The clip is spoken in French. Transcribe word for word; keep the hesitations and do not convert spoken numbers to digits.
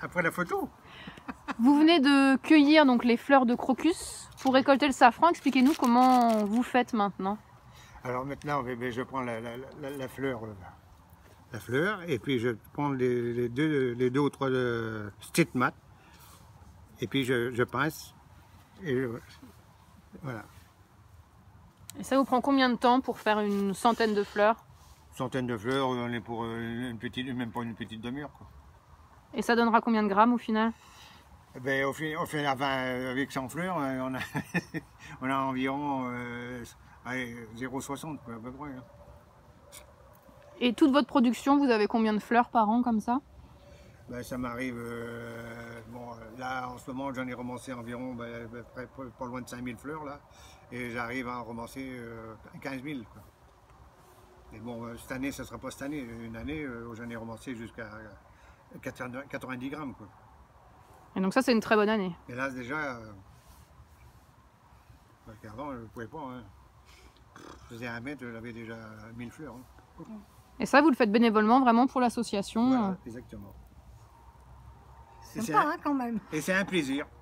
après la photo. Vous venez de cueillir donc les fleurs de crocus pour récolter le safran. Expliquez-nous comment vous faites maintenant. Alors maintenant, je prends la, la, la, la fleur, la fleur, et puis je prends les, les, deux, les deux ou trois de stigmates, et puis je, je pince, et je, voilà. Et ça vous prend combien de temps pour faire une centaine de fleurs? Centaine de fleurs, on est pour une petite, même pas une petite demi-heure. Et ça donnera combien de grammes au final? Ben, au final, au final avec cent fleurs, on a, on a environ euh, zéro virgule soixante à peu près. Hein. Et toute votre production, vous avez combien de fleurs par an comme ça? Ben, ça m'arrive, euh, bon, là en ce moment j'en ai ramassé environ ben, près, pas loin de cinq mille fleurs là, et j'arrive à en ramasser euh, quinze mille. Quoi. Mais bon, cette année, ça ne sera pas cette année, une année où j'en ai ramassé jusqu'à quatre-vingt-dix grammes. Quoi. Et donc ça, c'est une très bonne année. Et là, déjà, euh, parce qu'avant, je ne pouvais pas. Hein. Je faisais un mètre, j'avais déjà mille fleurs. Hein. Et ça, vous le faites bénévolement, vraiment pour l'association? Voilà, exactement. C'est sympa, hein, quand même. Et c'est un plaisir.